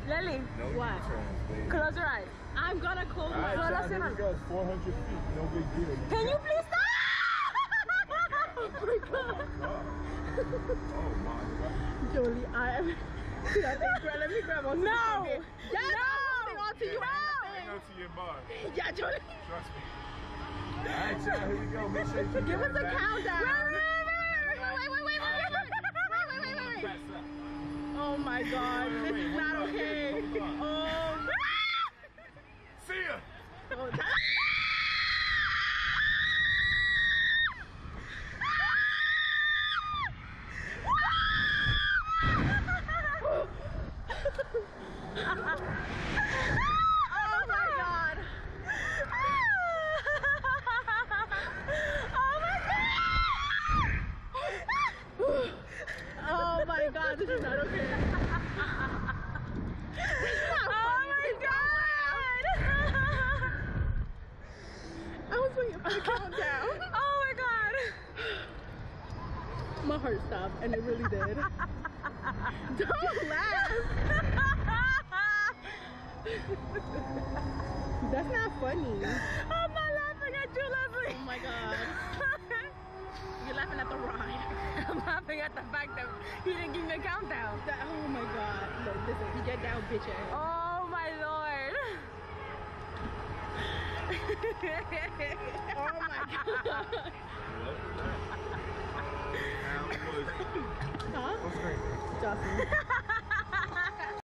Lily, No what? U-turns, baby. Close your eyes. I'm gonna close my eyes. Alright, here we go. 400 feet. No big deal. Can you please stop? Oh my god. Oh my god. Jolie, I am. Let me grab on. No! Yes, no! I'm holding on to you. Hang on to your bar. Yeah, Jolie. Trust me. Alright, y'all, here we go. Make sure you give us a countdown. Wait. Oh my god, this is not okay. Oh. See ya! Oh, oh my god. Oh my god, this is not okay. Oh my god! I was waiting for the countdown. Oh my god! My heart stopped, and it really did. Don't laugh! That's not funny. I'm not laughing at you, Leslie. Oh my god. You're laughing at the rhyme. I'm laughing at the fact that he didn't give me a countdown. Oh my god. Look, listen, you get down, bitch ass. Oh my lord. Oh my god. Huh? What's her name? Jocelyn.